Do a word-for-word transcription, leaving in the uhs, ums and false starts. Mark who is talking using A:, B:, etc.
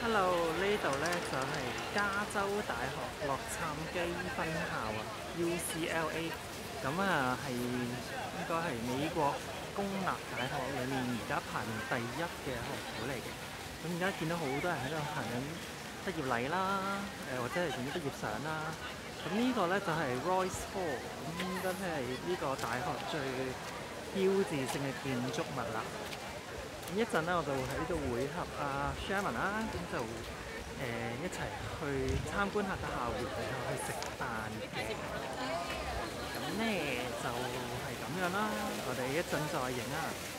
A: Hello，呢度咧就係、是、加州大學洛杉磯分校啊 ，U C L A。咁啊係應該係美國公立大學裏面而家排名第一嘅學府嚟嘅。咁而家見到好多人喺度行緊畢業禮啦，誒、呃、或者係仲要畢業相啦。咁呢個咧就係、是、Royce Hall，咁應該係呢個大學最標誌性嘅建築物啦。咁一陣咧，我就會喺度會合阿 Sherman 啦，咁就誒、呃、一齊去參觀下個校園，然後去食飯嘅。咁咧就係、是、咁樣啦，我哋一陣再影啊！